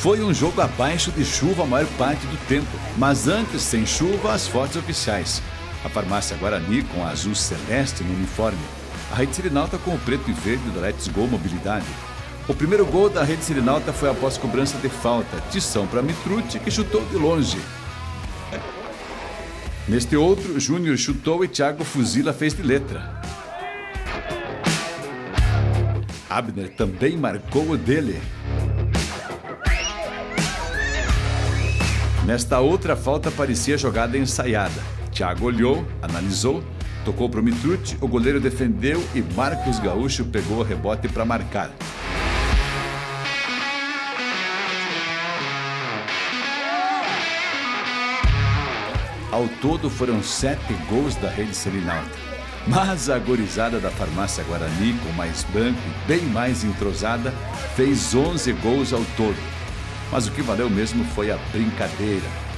Foi um jogo abaixo de chuva a maior parte do tempo, mas antes sem chuva as fotos oficiais. A farmácia Guarani com azul celeste no uniforme. A Rede Serenalta com o preto e verde da Let's Go Mobilidade. O primeiro gol da Rede Serenalta foi após cobrança de falta. Tição para Mitrucci, que chutou de longe. Neste outro, Júnior chutou e Thiago Fuzila fez de letra. Abner também marcou o dele. Nesta outra falta parecia jogada ensaiada. Thiago olhou, analisou, tocou para o Mitrucci, o goleiro defendeu e Marcos Gaúcho pegou o rebote para marcar. Ao todo foram 7 gols da Rede Serenalta. Mas a gurizada da farmácia Guarani, com mais banco e bem mais entrosada, fez 11 gols ao todo. Mas o que valeu mesmo foi a brincadeira.